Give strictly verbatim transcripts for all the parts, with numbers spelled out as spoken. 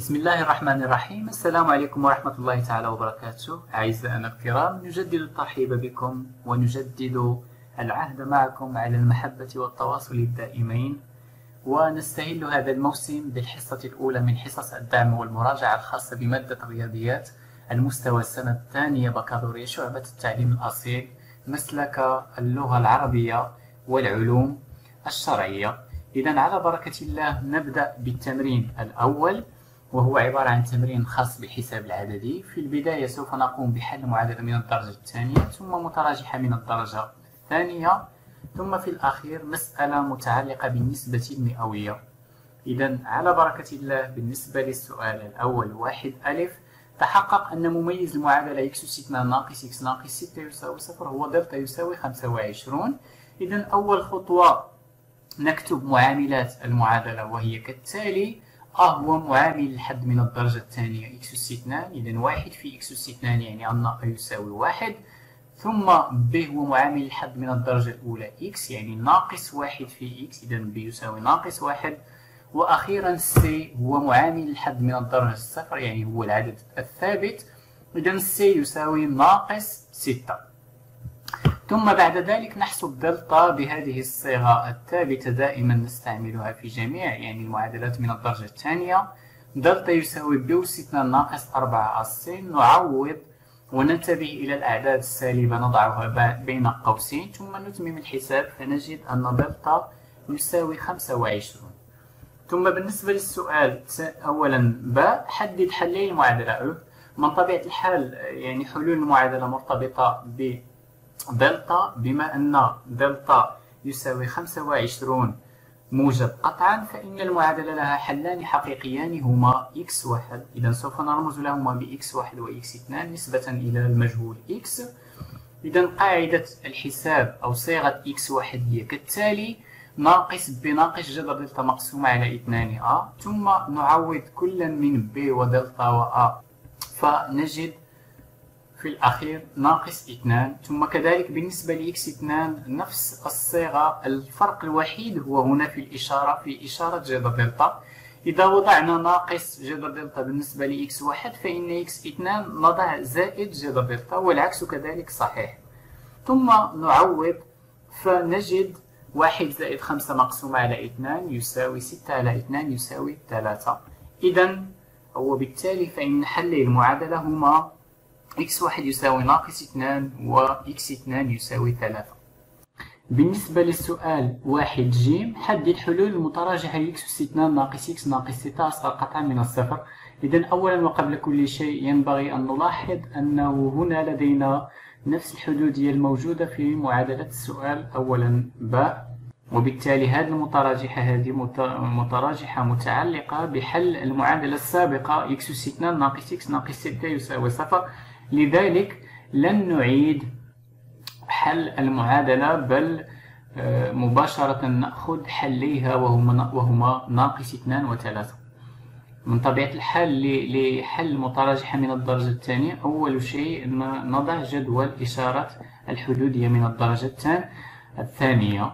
بسم الله الرحمن الرحيم. السلام عليكم ورحمة الله تعالى وبركاته. أعزائنا الكرام، نجدد الترحيب بكم ونجدد العهد معكم على المحبة والتواصل الدائمين، ونستهل هذا الموسم بالحصة الأولى من حصص الدعم والمراجعة الخاصة بمادة الرياضيات المستوى السنة الثانية بكالوريا شعبة التعليم الأصيل مسلك اللغة العربية والعلوم الشرعية. إذن على بركة الله نبدأ بالتمرين الأول، وهو عبارة عن تمرين خاص بالحساب العددي. في البداية سوف نقوم بحل معادلة من الدرجة الثانية، ثم متراجحة من الدرجة الثانية، ثم في الأخير مسألة متعلقة بالنسبة المئوية. إذن على بركة الله بالنسبة للسؤال الأول واحد ألف، تحقق أن مميز المعادلة إكس أس اثنان ناقص إكس ناقص ستة يساوي صفر هو دلتا يساوي خمسة وعشرون. إذن أول خطوة نكتب معاملات المعادلة وهي كالتالي: أ هو معامل الحد من الدرجة الثانية إكس أس اثنان، إذن واحد في إكس أس اثنان يعني أن أ يساوي واحد، ثم ب هو معامل الحد من الدرجة الأولى إكس يعني ناقص واحد في إكس، إذن ب يساوي ناقص واحد، وأخيرا سي هو معامل الحد من الدرجة الصفر يعني هو العدد الثابت، إذن سي يساوي ناقص ستة. ثم بعد ذلك نحسب دلتا بهذه الصيغة الثابتة دائما نستعملها في جميع يعني المعادلات من الدرجة الثانية. دلتا يساوي ب أس اثنان ناقص أربعة أس، نعوض وننتبه إلى الأعداد السالبة نضعها بين قوسين، ثم نتمم الحساب فنجد أن دلتا يساوي خمسة وعشرون. ثم بالنسبة للسؤال أولا ب، حدد حلي المعادلة أ. من طبيعة الحال يعني حلول المعادلة مرتبطة ب دلتا، بما أن دلتا يساوي خمسة وعشرون موجب قطعا، فإن المعادلة لها حلان حقيقيان هما إكس واحد، إذا سوف نرمز لهما بإكس واحد وإكس اثنان نسبة إلى المجهول إكس. إذا قاعدة الحساب أو صيغة إكس واحد هي كالتالي: ناقص ب ناقص جذر دلتا مقسوم على اثنان أ، ثم نعوض كل من ب ودلتا وأ فنجد في الأخير ناقص اثنان، ثم كذلك بالنسبة لإكس اثنان نفس الصيغة، الفرق الوحيد هو هنا في الإشارة في إشارة جذر دلتا. إذا وضعنا ناقص جذر دلتا بالنسبة لإكس واحد فإن إكس اثنان نضع زائد جذر دلتا، والعكس كذلك صحيح. ثم نعوض فنجد واحد زائد خمسة مقسوم على اثنان يساوي ستة على اثنان يساوي ثلاثة. إذا وبالتالي فإن حلي المعادلة هما إكس واحد يساوي ناقص اثنان و إكس اثنان يساوي ثلاثة. بالنسبة للسؤال واحد ج، حدد حلول المتراجحة لإكس أس اثنان ناقص إكس ناقص ستة أصغر قطعا من الصفر. إذن أولا وقبل كل شيء ينبغي أن نلاحظ أنه هنا لدينا نفس الحدودية الموجودة في معادلة السؤال أولا ب، وبالتالي هذه المتراجحة هذه متراجحة متعلقة بحل المعادلة السابقة إكس أس اثنان ناقص إكس ناقص ستة يساوي صفر، لذلك لن نعيد حل المعادلة بل مباشرة نأخذ حليها وهما, وهما ناقص اثنان وثلاثة. من طبيعة الحال لحل المتراجحة من الدرجة الثانية أول شيء نضع جدول إشارة الحدودية من الدرجة الثانية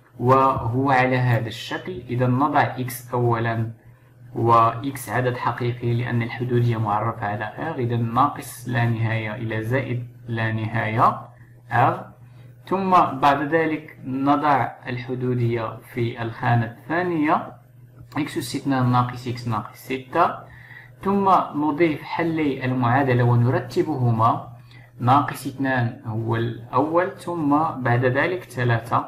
وهو على هذا الشكل. إذا نضع إكس أولا و إكس عدد حقيقي لأن الحدودية معرفة على R، إذا ناقص لا نهاية إلى زائد لا نهاية R، ثم بعد ذلك نضع الحدودية في الخانة الثانية إكس أس اثنان ناقص إكس ناقص ستة، ثم نضيف حلي المعادلة ونرتبهما، ناقص اثنان هو الأول ثم بعد ذلك ثلاثة،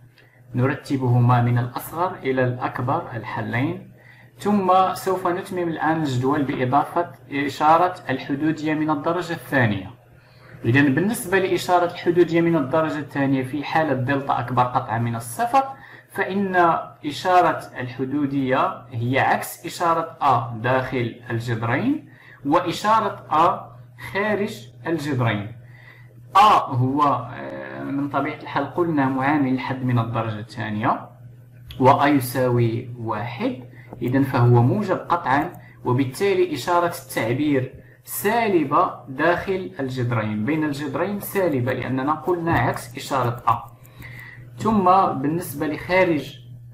نرتبهما من الأصغر إلى الأكبر الحلين، ثم سوف نتمم الآن الجدول بإضافة إشارة الحدودية من الدرجة الثانية. إذا بالنسبة لإشارة الحدودية من الدرجة الثانية في حالة دلتا أكبر قطعا من الصفر، فإن إشارة الحدودية هي عكس إشارة أ داخل الجذرين وإشارة أ خارج الجذرين. أ هو من طبيعة الحال قلنا معامل الحد من الدرجة الثانية، وأ يساوي واحد، إذن فهو موجب قطعا، وبالتالي إشارة التعبير سالبة داخل الجذرين، بين الجذرين سالبة لأننا قلنا عكس إشارة أ. ثم بالنسبة لخارج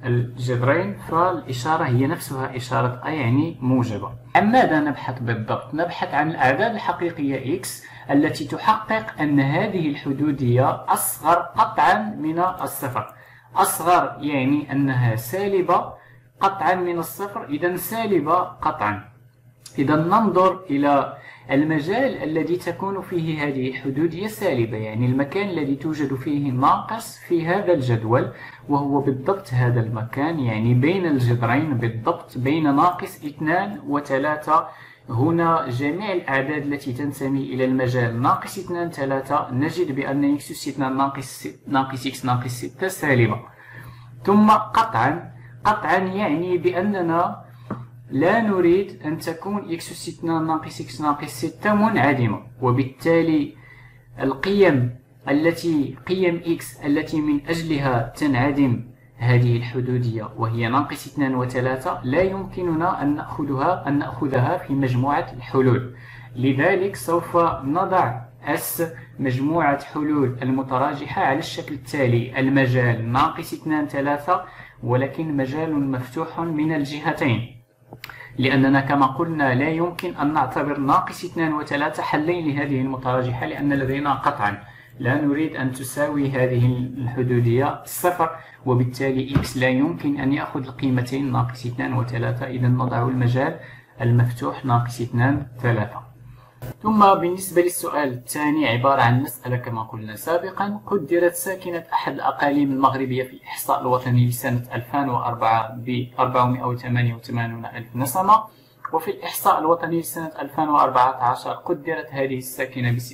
الجذرين فالإشارة هي نفسها إشارة أ يعني موجبة. عن ماذا نبحث بالضبط؟ نبحث عن الأعداد الحقيقية x التي تحقق أن هذه الحدودية أصغر قطعا من الصفر. أصغر يعني أنها سالبة قطعا من الصفر، إذا سالبة قطعا. إذا ننظر إلى المجال الذي تكون فيه هذه الحدودية سالبة، يعني المكان الذي توجد فيه ناقص في هذا الجدول، وهو بالضبط هذا المكان، يعني بين الجذرين بالضبط، بين ناقص اثنان وثلاثة. هنا جميع الأعداد التي تنتمي إلى المجال ناقص اثنان ثلاثة نجد بأن x أس اثنان ناقص ناقص x ناقص ستة سالبة. ثم قطعا قطعا يعني بأننا لا نريد أن تكون x أس اثنان ناقص x ناقص ستة منعدمة، وبالتالي القيم التي قيم x التي من أجلها تنعدم هذه الحدودية وهي ناقص اثنان وثلاثة لا يمكننا أن نأخذها أن نأخذها في مجموعة الحلول. لذلك سوف نضع S مجموعة حلول المتراجحة على الشكل التالي: المجال ناقص اثنان ثلاثة ولكن مجال مفتوح من الجهتين، لأننا كما قلنا لا يمكن أن نعتبر ناقص اثنان وثلاثة حلين لهذه المتراجحة، لأن لدينا قطعا لا نريد أن تساوي هذه الحدودية صفر، وبالتالي x لا يمكن أن يأخذ القيمتين ناقص اثنان وثلاثة. إذا نضع المجال المفتوح ناقص اثنان ثلاثة. ثم بالنسبة للسؤال الثاني عبارة عن مسألة كما قلنا سابقا: قدرت ساكنة أحد الأقاليم المغربية في الإحصاء الوطني لسنة ألفين وأربعة ب أربعمائة وثمانية وثمانين ألف نسمة، وفي الإحصاء الوطني لسنة ألفين وأربعة عشر قدرت هذه الساكنة ب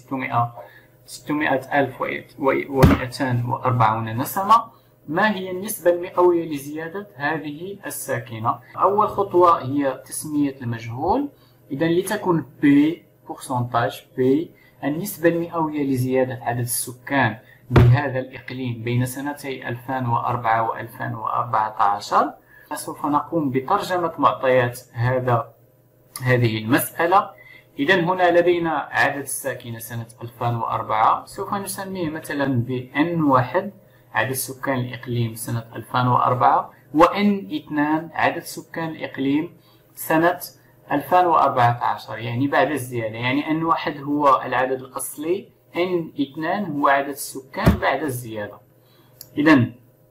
ستمائة ألف ومئتين وأربعين نسمة. ما هي النسبة المئوية لزيادة هذه الساكنة؟ أول خطوة هي تسمية المجهول. إذا لتكن P pourcentage P النسبة المئوية لزيادة عدد السكان بهذا الإقليم بين سنتي ألفين وأربعة و ألفين وأربعة عشر، سوف نقوم بترجمة معطيات هذا هذه المسألة. إذا هنا لدينا عدد الساكنة سنة ألفين وأربعة، سوف نسميه مثلا ب إن واحد عدد سكان الإقليم سنة ألفين وأربعة، و إن اثنان عدد سكان الإقليم سنة ألفين وأربعة عشر، يعني بعد الزيادة. يعني إن واحد هو العدد الأصلي، إن اثنان هو عدد السكان بعد الزيادة. إذا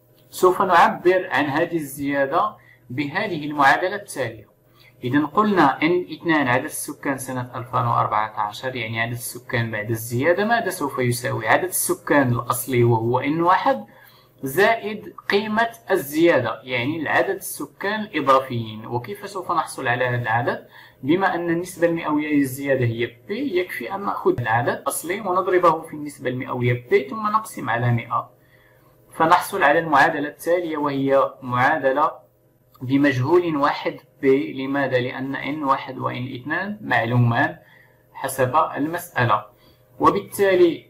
سوف نعبر عن هذه الزيادة بهذه المعادلة التالية. إذا قلنا إن اثنان عدد السكان سنة ألفين وأربعة عشر، يعني عدد السكان بعد الزيادة، ماذا سوف يساوي؟ عدد السكان الأصلي وهو إن واحد زائد قيمة الزيادة، يعني العدد السكان الإضافيين. وكيف سوف نحصل على هذا العدد؟ بما أن النسبة المئوية للزيادة هي P، يكفي أن نأخذ العدد الأصلي ونضربه في النسبة المئوية P ثم نقسم على مئة، فنحصل على المعادلة التالية، وهي معادلة بمجهول واحد P. لماذا؟ لأن إن واحد و إن اثنان معلومان حسب المسألة، وبالتالي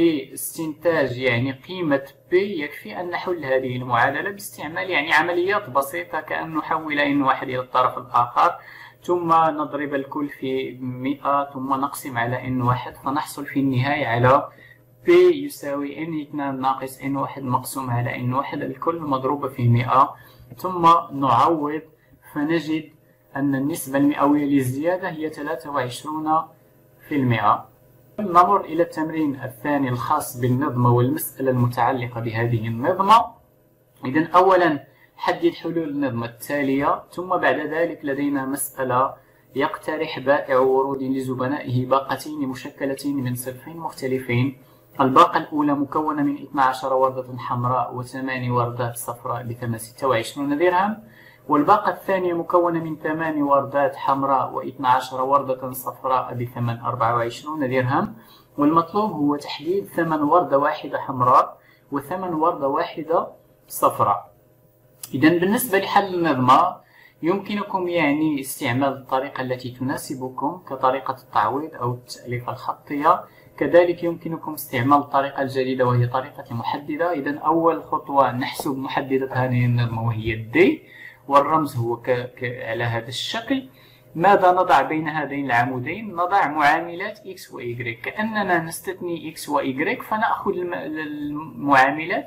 لاستنتاج يعني قيمة P يكفي أن نحل هذه المعادلة باستعمال يعني عمليات بسيطة، كأن نحول إن واحد إلى الطرف الآخر ثم نضرب الكل في مئة ثم نقسم على إن واحد، فنحصل في النهاية على P يساوي إن اثنان ناقص إن واحد مقسوم على إن واحد الكل مضروبة في مئة، ثم نعوض فنجد أن النسبة المئوية للزيادة هي ثلاثة وعشرين في المئة. نمر إلى التمرين الثاني الخاص بالنظمة والمسألة المتعلقة بهذه النظمة. إذن أولا حدد حلول النظمة التالية، ثم بعد ذلك لدينا مسألة: يقترح بائع ورود لزبنائه باقتين مشكلتين من صنفين مختلفين. الباقة الأولى مكونة من اثنتي عشرة وردة حمراء وثماني وردات صفراء بثمن ستة وعشرين درهم، والباقة الثانية مكونة من ثماني وردات حمراء واثنتي عشرة وردة صفراء بثمن أربعة وعشرين درهم، والمطلوب هو تحديد ثمن وردة واحدة حمراء وثمن وردة واحدة صفراء. إذا بالنسبة لحل النظمة يمكنكم يعني استعمال الطريقة التي تناسبكم كطريقة التعويض أو التأليفة الخطية، كذلك يمكنكم استعمال الطريقة الجديدة وهي طريقة المحددة. إذا أول خطوة نحسب محددة هذه النظمة وهي D، والرمز هو ك... ك... على هذا الشكل. ماذا نضع بين هذين العمودين؟ نضع معاملات x و y، كأننا نستثني x و y فنأخذ الم... المعاملات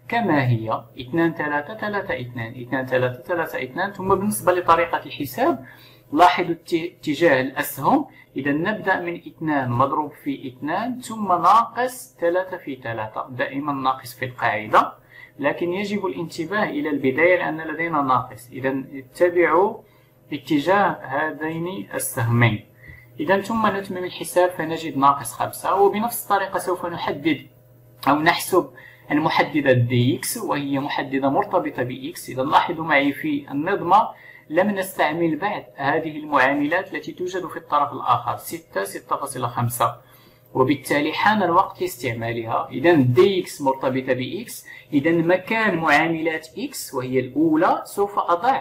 كما هي اثنان ثلاثة ثلاثة اثنان اثنان ثلاثة ثلاثة اثنان. ثم بالنسبة لطريقة الحساب لاحظوا اتجاه الأسهم. إذا نبدأ من اثنان مضروب في اثنان ثم ناقص ثلاثة في ثلاثة، دائما ناقص في القاعدة، لكن يجب الانتباه إلى البداية لأن لدينا ناقص. إذا اتبعوا اتجاه هذين السهمين. إذا ثم نتمم الحساب فنجد ناقص خمسة. وبنفس الطريقة سوف نحدد أو نحسب المحددة دي إكس وهي محددة مرتبطة بإكس. إذا لاحظوا معي في النظمة لم نستعمل بعد هذه المعاملات التي توجد في الطرف الآخر ستة ستة فاصلة خمسة، وبالتالي حان الوقت لاستعمالها. إذا دي إكس مرتبطة بإكس، إذا مكان معاملات إكس وهي الأولى سوف أضع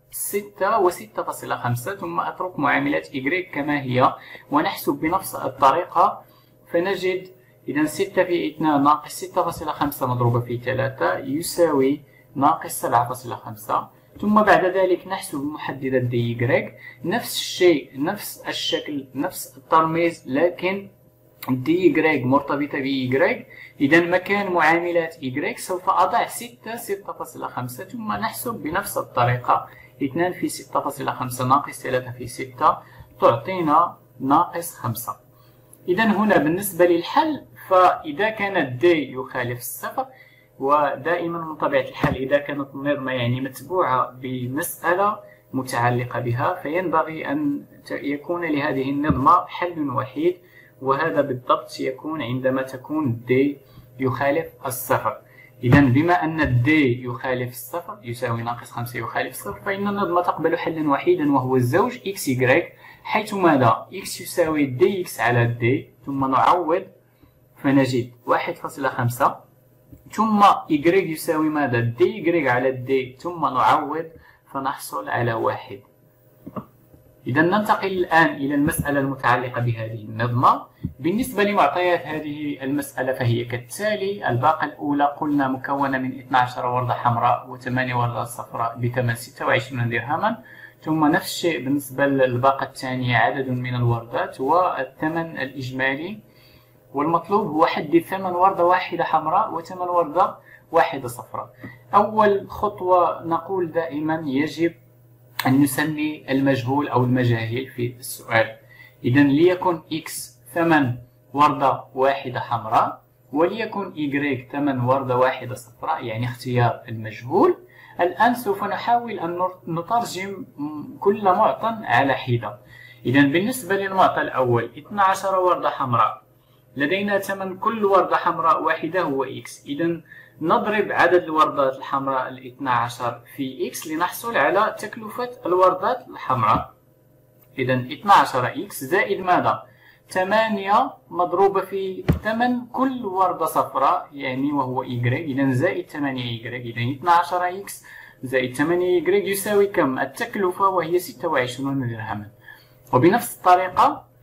ستة وستة فاصلة خمسة ثم أترك معاملات إيكغيك كما هي ونحسب بنفس الطريقة. فنجد إذا ستة في اثنان ناقص ستة فاصلة خمسة مضروبة في ثلاثة يساوي ناقص سبعة فاصلة خمسة. ثم بعد ذلك نحسب محددة دي إيكغيك، نفس الشيء نفس الشكل نفس الترميز، لكن دي إيكغيك مرتبطة بإيكغيك. إذا مكان معاملات إيكغيك سوف أضع ستة ستة فاصلة خمسة ثم نحسب بنفس الطريقة. اثنان في ستة فاصلة خمسة ناقص ثلاثة في ستة تعطينا ناقص خمسة. إذا هنا بالنسبة للحل فإذا كانت دي يخالف الصفر، ودائما من طبيعة الحال إذا كانت النظمة يعني متبوعة بمسألة متعلقة بها فينبغي أن يكون لهذه النظمة حل وحيد، وهذا بالضبط يكون عندما تكون دي يخالف الصفر. إذا بما أن الدي يخالف الصفر يساوي ناقص خمسة يخالف الصفر، فإن النظمة تقبل حلا وحيدا وهو الزوج إكس إيكغيك، حيث ماذا؟ إكس يساوي دي إكس على دي، ثم نعوض فنجد واحد فاصلة خمسة، ثم إيكغيك يساوي ماذا؟ دي إيكغيك على دي، ثم نعوض فنحصل على واحد. إذا ننتقل الآن إلى المسألة المتعلقة بهذه النظمة. بالنسبة لمعطيات هذه المسألة فهي كالتالي: الباقة الأولى قلنا مكونة من اثنتا عشرة وردة حمراء وثمانية وردة صفراء بثمن ستة وعشرين درهما، ثم نفس الشيء بالنسبة للباقة الثانية عدد من الوردات والثمن الإجمالي، والمطلوب هو حد ثمن وردة واحدة حمراء وثمن وردة واحدة صفراء. أول خطوة نقول دائما يجب أن نسمي المجهول أو المجاهيل في السؤال. إذا ليكن x ثمن وردة واحدة حمراء، وليكن y ثمن وردة واحدة صفراء، يعني اختيار المجهول. الآن سوف نحاول أن نترجم كل معطى على حدة. إذا بالنسبة للمعطى الأول اثنتا عشرة وردة حمراء، لدينا ثمن كل وردة حمراء واحدة هو x. إذا نضرب عدد الوردات الحمراء الاثنى عشر في x لنحصل على تكلفة الوردات الحمراء. إذا اثنتا عشرة x زائد ماذا؟ ثمانية مضروبة في ثمن كل وردة صفراء يعني وهو y، إذا زائد ثمانية y. إذا اثنتا عشرة x زائد ثمانية y يساوي كم؟ التكلفة وهي ستة وعشرين درهما. وبنفس الطريقة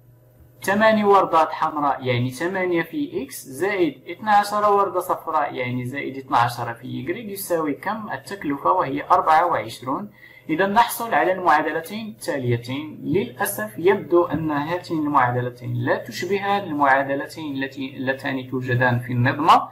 ثمانية وردات حمراء يعني ثمانية في x زائد اثنتا عشرة وردة صفراء يعني زائد اثنتا عشرة في y يساوي كم؟ التكلفة وهي أربعة وعشرين. إذا نحصل على المعادلتين التاليتين. للأسف يبدو أن هاتين المعادلتين لا تشبهان المعادلتين التي اللتان توجدان في النظمة،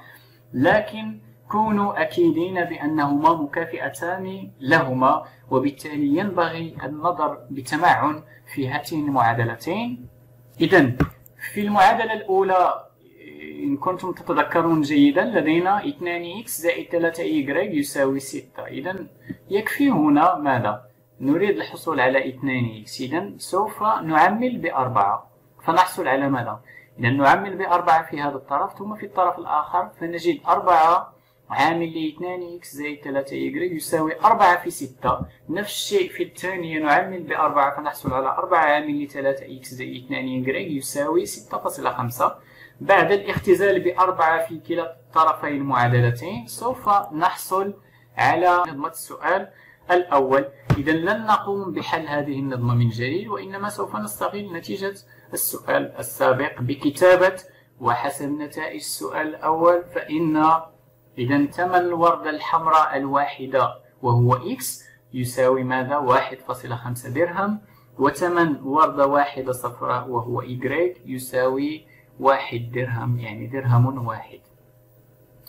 لكن كونوا أكيدين بأنهما مكافئتان لهما، وبالتالي ينبغي النظر بتمعن في هاتين المعادلتين. إذا في المعادلة الأولى إن كنتم تتذكرون جيدا لدينا اثنان x زائد ثلاثة y يساوي ستة. إذا يكفي هنا ماذا؟ نريد الحصول على اثنان x، إذا سوف نعمل بأربعة فنحصل على ماذا؟ إذا نعمل بأربعة في هذا الطرف، ثم في الطرف الآخر فنجد أربعة عامل ل اثنان x زائد ثلاثة y يساوي أربعة في ستة. نفس الشيء في الثانية نعمل بأربعة فنحصل على أربعة عامل ل ثلاثة x زائد اثنان y يساوي ستة فاصلة خمسة. بعد الاختزال بأربعة في كلا طرفي المعادلتين سوف نحصل على نظمة السؤال الأول. إذا لن نقوم بحل هذه النظمة من جديد، وإنما سوف نستغل نتيجة السؤال السابق بكتابة وحسب نتائج السؤال الأول. فإن إذا ثمن الوردة الحمراء الواحدة وهو x يساوي ماذا؟ واحد فاصلة خمسة درهم، وثمن وردة واحدة صفراء وهو y يساوي واحد درهم يعني درهم واحد.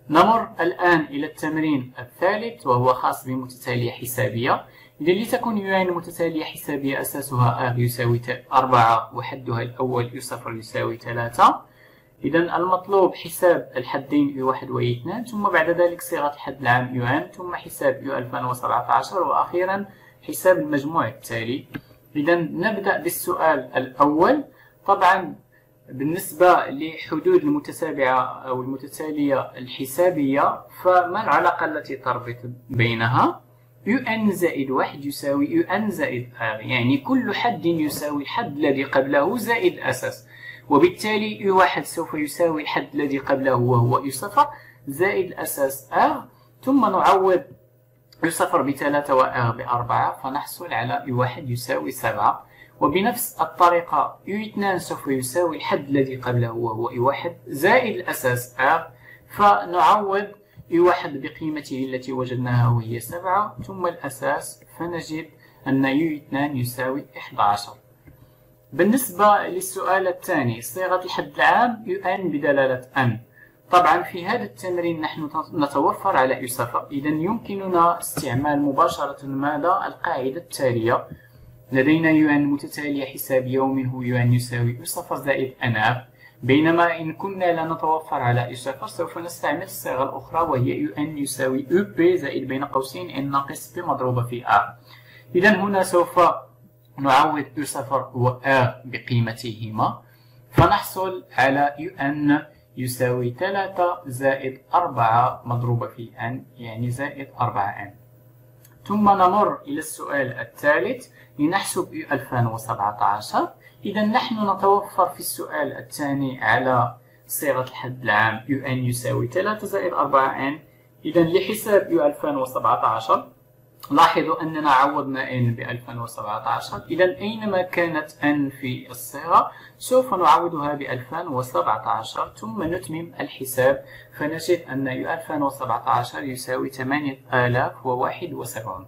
نمر الآن إلى التمرين الثالث وهو خاص بمتتالية حسابية. إذا لتكون يو إن متتالية حسابية أساسها R يساوي أربعة وحدها الأول يو صفر يساوي ثلاثة. إذا المطلوب حساب الحدين يو واحد و يو اثنان، ثم بعد ذلك صيغة الحد العام يو إن، ثم حساب يو ألفين وسبعة عشر، وأخيرا حساب المجموع التالي. إذا نبدأ بالسؤال الأول. طبعا بالنسبة لحدود المتتابعة أو المتتالية الحسابية، فما العلاقة التي تربط بينها؟ يو إن زائد واحد يساوي يو إن زائد R، يعني كل حد يساوي الحد الذي قبله زائد الأساس، وبالتالي يو واحد سوف يساوي الحد الذي قبله وهو يو صفر زائد الأساس R، ثم نعوض يو صفر بثلاثة و R بأربعة، فنحصل على يو واحد يساوي سبعة. وبنفس الطريقة يو اثنان سوف يساوي الحد الذي قبله وهو يو واحد زائد الأساس R، فنعوض يو واحد بقيمته التي وجدناها وهي سبعة، ثم الأساس، فنجد أن يو اثنان يساوي إحدى عشر. بالنسبة للسؤال الثاني، صيغة الحد العام يو إن بدلالة أن. طبعا في هذا التمرين نحن نتوفر على يو صفر، إذا يمكننا استعمال مباشرة ماذا؟ القاعدة التالية. لدينا يو إن متتالية حسابية ومنه يو إن يساوي يو صفر زائد أن R، بينما إن كنا لا نتوفر على يو صفر سوف نستعمل الصيغة الأخرى وهي يو إن يساوي يو بي زائد بين قوسين إن ناقص بي مضروبة في R. إذا هنا سوف نعوض يو صفر و R بقيمتهما، فنحصل على يو إن يساوي ثلاثة زائد أربعة مضروبة في N، يعني زائد أربعة N. ثم نمر إلى السؤال الثالث لنحسب يو ألفين وسبعة عشر. إذا نحن نتوفر في السؤال الثاني على صيغة الحد العام يو إن يساوي ثلاثة زائد أربعة N. إذا لحساب يو ألفين وسبعة عشر لاحظوا أننا عوضنا N ب ألفين وسبعة عشر، إذا أينما كانت N في الصيغة سوف نعوضها ب ألفين وسبعة عشر، ثم نتمم الحساب، فنجد أن يو ألفين وسبعة عشر يساوي ثمانية آلاف وواحد وسبعين.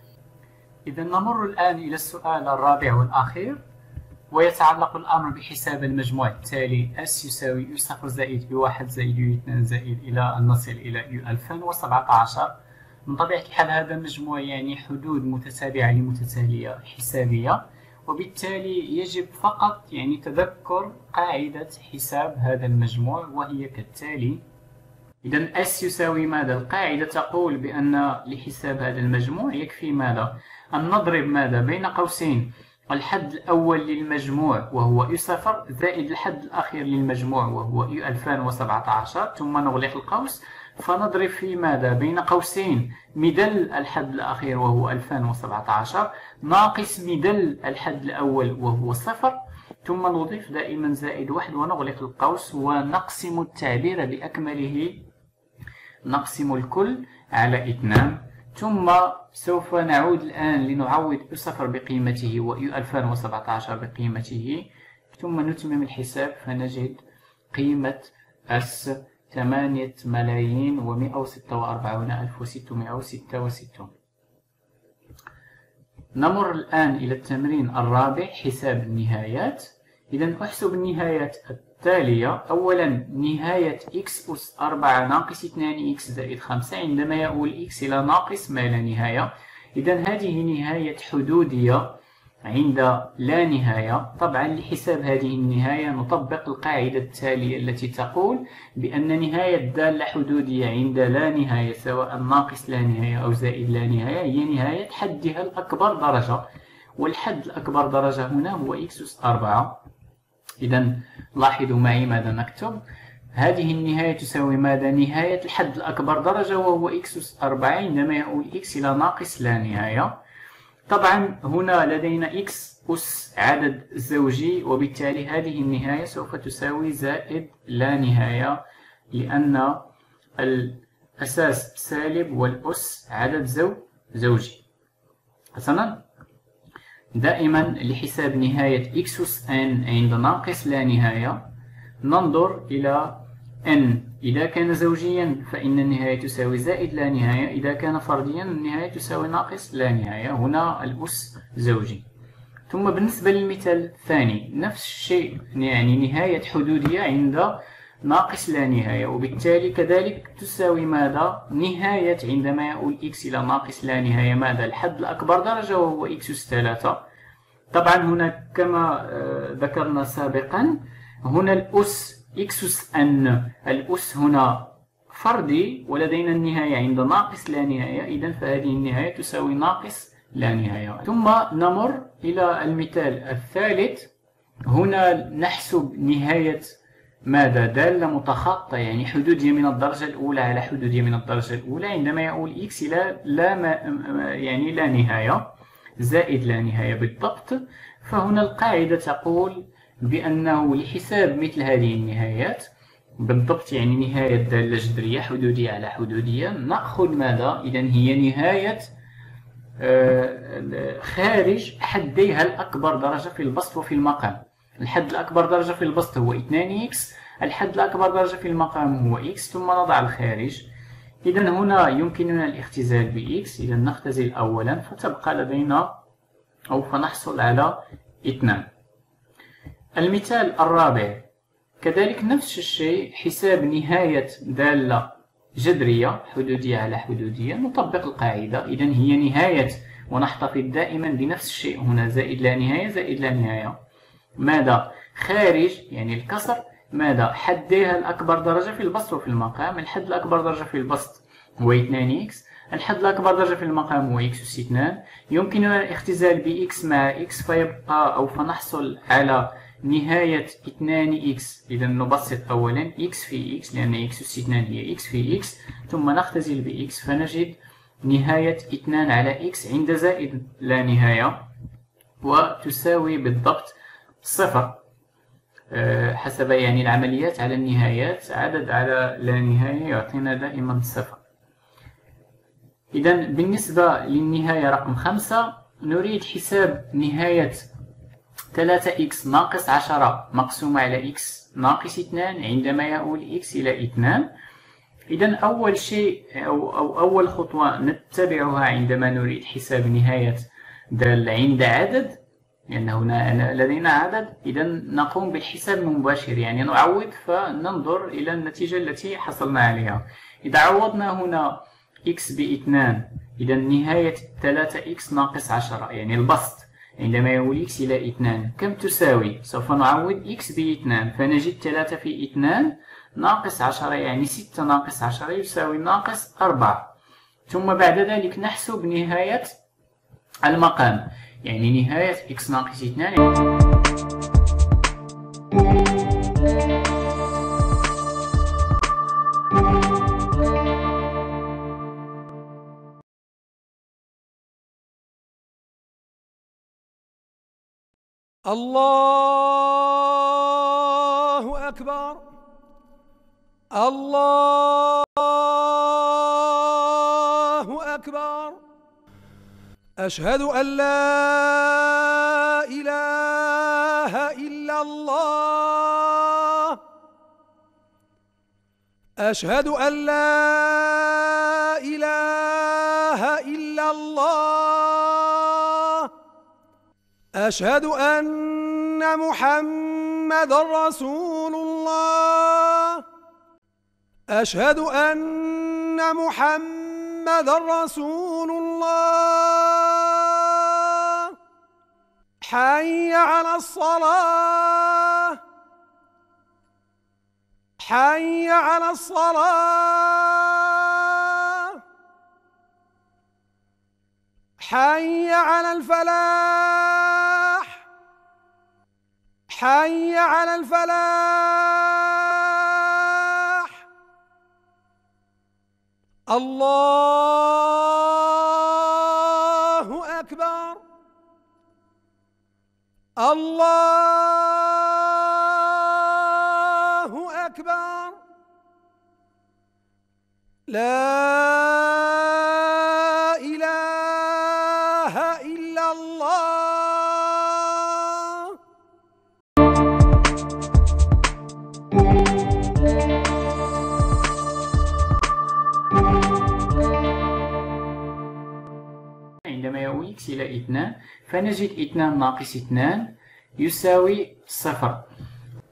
إذا نمر الآن إلى السؤال الرابع والأخير، ويتعلق الأمر بحساب المجموع التالي S يساوي يو صفر زائد يو واحد زائد يو اثنان زائد إلى أن نصل إلى يو ألفين وسبعة عشر. من طبيعة الحال هذا مجموع يعني حدود متتابعة لمتتالية حسابية، وبالتالي يجب فقط يعني تذكر قاعدة حساب هذا المجموع وهي كالتالي. إذا S يساوي ماذا؟ القاعدة تقول بأن لحساب هذا المجموع يكفي ماذا؟ أن نضرب ماذا؟ بين قوسين الحد الأول للمجموع وهو يو صفر زائد الحد الأخير للمجموع وهو يو ألفين وسبعة عشر، ثم نغلق القوس، فنضرب في ماذا؟ بين قوسين مدل الحد الأخير وهو ألفين وسبعة عشر ناقص مدل الحد الأول وهو صفر، ثم نضيف دائما زائد واحد ونغلق القوس، ونقسم التعبير بأكمله، نقسم الكل على اثنان، ثم سوف نعود الآن لنعوض يو صفر بقيمته ويو ألفين وسبعة عشر بقيمته، ثم نتمم الحساب، فنجد قيمة S ثمانية ملايين ومئة وستة وأربعون ألف وستمائة وستة وستين. نمر الآن إلى التمرين الرابع، حساب النهايات. إذا أحسب النهايات التالية. أولا نهاية x أس أربعة ناقص اثنان x زائد خمسة عندما يؤول x إلى ناقص ما لا نهاية. إذا هذه نهاية حدودية عند لا نهاية. طبعا لحساب هذه النهاية نطبق القاعدة التالية التي تقول بأن نهاية دالة حدودية عند لا نهاية سواء ناقص لا نهاية أو زائد لا نهاية هي نهاية حدها الأكبر درجة، والحد الأكبر درجة هنا هو x أس أربعة. إذا لاحظوا معي ماذا نكتب. هذه النهاية تساوي ماذا؟ نهاية الحد الأكبر درجة وهو x أس أربعة عندما يؤول x إلى ناقص لا نهاية. طبعا هنا لدينا x أس عدد زوجي، وبالتالي هذه النهاية سوف تساوي زائد لا نهاية، لأن الأساس سالب والأس عدد زو زوجي. حسنا، دائما لحساب نهاية x أس n عند ناقص لا نهاية ننظر إلى n. إذا كان زوجيا فإن النهاية تساوي زائد لا نهاية، إذا كان فرديا النهاية تساوي ناقص لا نهاية. هنا الأس زوجي. ثم بالنسبة للمثال الثاني نفس الشيء، يعني نهاية حدودية عند ناقص لا نهاية، وبالتالي كذلك تساوي ماذا؟ نهاية عندما يؤول إكس إلى ناقص لا نهاية ماذا؟ الحد الأكبر درجة وهو إكس أس ثلاثة. طبعا هنا كما ذكرنا سابقا هنا الأس إكس أس أن، الأس هنا فردي ولدينا النهاية عند ناقص لا نهاية، إذن فهذه النهاية تساوي ناقص لا نهاية. ثم نمر إلى المثال الثالث. هنا نحسب نهاية ماذا؟ دالة متخاطة، يعني حدودية من الدرجة الأولى على حدودية من الدرجة الأولى عندما يؤول إكس إلى لا ما يعني لا نهاية زائد لا نهاية بالضبط. فهنا القاعدة تقول بأنه لحساب مثل هذه النهايات بالضبط، يعني نهاية دالة جذرية حدودية على حدودية، نأخذ ماذا؟ إذن هي نهاية خارج حديها الأكبر درجة في البسط وفي المقام. الحد الأكبر درجة في البسط هو اثنان إكس، الحد الأكبر درجة في المقام هو إكس، ثم نضع الخارج. إذن هنا يمكننا الاختزال بإكس، إذن نختزل أولا فتبقى لدينا أو فنحصل على اثنان. المثال الرابع كذلك نفس الشيء، حساب نهاية دالة جذرية حدودية على حدودية، نطبق القاعدة. إذن هي نهاية، ونحتفظ دائما بنفس الشيء هنا زائد لا نهاية زائد لا نهاية ماذا؟ خارج يعني الكسر ماذا؟ حديها الأكبر درجة في البسط وفي المقام. الحد الأكبر درجة في البسط هو اثنان إكس، الحد الأكبر درجة في المقام هو إكس أس اثنان. يمكننا الاختزال بإكس مع إكس فيبقى أو فنحصل على نهاية اثنان إكس. إذا نبسط أولا إكس في إكس لأن إكس أس اثنان هي إكس في إكس، ثم نختزل بإكس فنجد نهاية اثنان على إكس عند زائد لا نهاية وتساوي بالضبط صفر. حسب يعني العمليات على النهايات عدد على لا نهاية يعطينا دائما صفر. إذا بالنسبة للنهاية رقم خمسة نريد حساب نهاية ثلاثة إكس ناقص عشرة مقسومة على إكس ناقص اثنان عندما يؤول إكس إلى اثنان. إذا أول شيء أو, أو أول خطوة نتبعها عندما نريد حساب نهاية دالة عند عدد، لأن هنا لدينا عدد، إذا نقوم بالحساب المباشر، يعني نعوض فننظر إلى النتيجة التي حصلنا عليها. إذا عوضنا هنا إكس باثنان، إذا نهاية ثلاثة إكس ناقص عشرة يعني البسط عندما يؤول إكس إلى اثنان كم تساوي؟ سوف نعوض إكس باثنان فنجد ثلاثة في اثنان ناقص عشرة، يعني ستة ناقص عشرة يساوي ناقص أربعة. ثم بعد ذلك نحسب نهاية المقام، يعني نهاية إكس ناقص اثنان الله أكبر الله أكبر. أشهد أن لا إله إلا الله أشهد أن لا إله إلا الله أشهد أن محمدًا رسول الله أشهد أن محمدًا رسول الله. حي على الصلاة حي على الصلاة حي على الفلاح حي على الفلاح. الله أكبر الله أكبر. لا إله إلا الله. عندما يؤول إكس إلى اثنان فنجد اثنان ناقص اثنان يساوي صفر.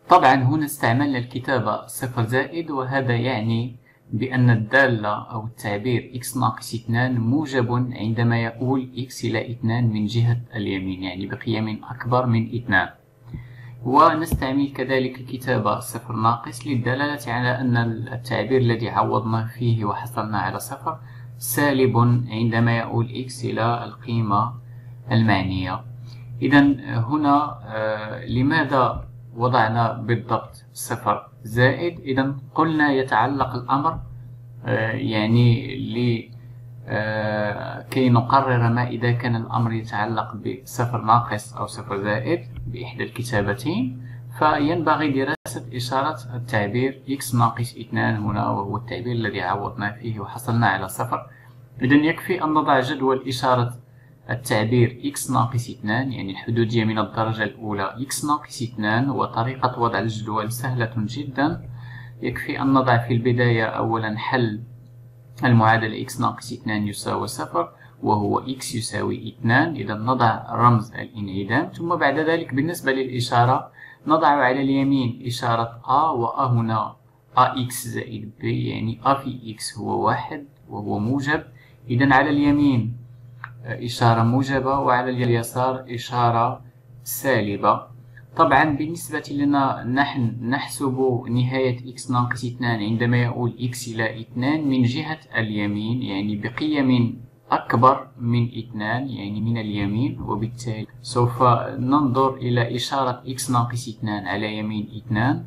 طبعا هنا استعملنا الكتابة صفر زائد، وهذا يعني بأن الدالة أو التعبير x ناقص اثنان موجب عندما يؤول x إلى اثنان من جهة اليمين، يعني بقيم أكبر من اثنان. ونستعمل كذلك الكتابة صفر ناقص للدلالة على أن التعبير الذي عوضنا فيه وحصلنا على صفر سالب عندما يؤول x إلى القيمة المعنية. إذا هنا آه لماذا وضعنا بالضبط صفر زائد؟ إذا قلنا يتعلق الأمر آه يعني ل آه كي نقرر ما إذا كان الأمر يتعلق بصفر ناقص أو صفر زائد بإحدى الكتابتين، فينبغي دراسة إشارة التعبير x ناقص اثنان هنا، وهو التعبير الذي عوضنا فيه وحصلنا على صفر. إذا يكفي أن نضع جدول إشارة التعبير x ناقص اثنان، يعني الحدودية من الدرجة الأولى x ناقص اثنان، وطريقة وضع الجدول سهلة جدا. يكفي أن نضع في البداية أولا حل المعادلة x ناقص اثنان يساوي صفر، وهو x يساوي اثنان. إذا نضع رمز الانعدام، ثم بعد ذلك بالنسبة للإشارة نضع على اليمين إشارة a، و a هنا ax زائد b، يعني a في x هو واحد وهو موجب. إذا على اليمين إشارة موجبة، وعلى اليسار إشارة سالبة. طبعا بالنسبة لنا نحن نحسب نهاية x ناقص اثنان عندما يؤول x إلى اثنان من جهة اليمين، يعني بقيم أكبر من اثنان، يعني من اليمين. وبالتالي سوف ننظر إلى إشارة x ناقص اثنان على يمين اثنان،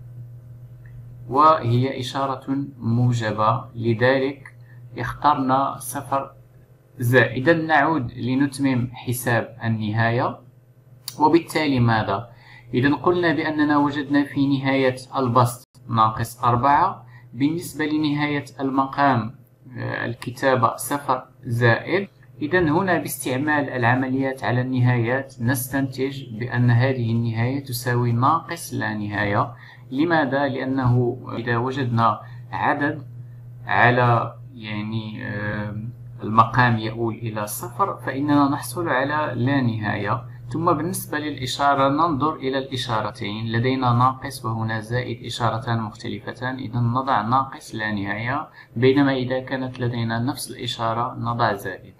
وهي إشارة موجبة، لذلك اخترنا صفر زائد. إذا نعود لنتمم حساب النهاية. وبالتالي ماذا؟ إذا قلنا بأننا وجدنا في نهاية البسط ناقص أربعة، بالنسبة لنهاية المقام الكتابة صفر زائد. إذا هنا باستعمال العمليات على النهايات نستنتج بأن هذه النهاية تساوي ناقص لا نهاية. لماذا؟ لأنه إذا وجدنا عدد على يعني المقام يؤول إلى صفر فإننا نحصل على لا نهاية. ثم بالنسبة للإشارة ننظر إلى الإشارتين، لدينا ناقص وهنا زائد، إشارتان مختلفتان، إذا نضع ناقص لا نهاية، بينما إذا كانت لدينا نفس الإشارة نضع زائد.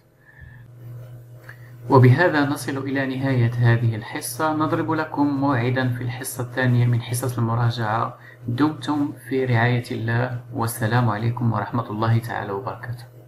وبهذا نصل إلى نهاية هذه الحصة. نضرب لكم موعدا في الحصة الثانية من حصص المراجعة. دمتم في رعاية الله، والسلام عليكم ورحمة الله تعالى وبركاته.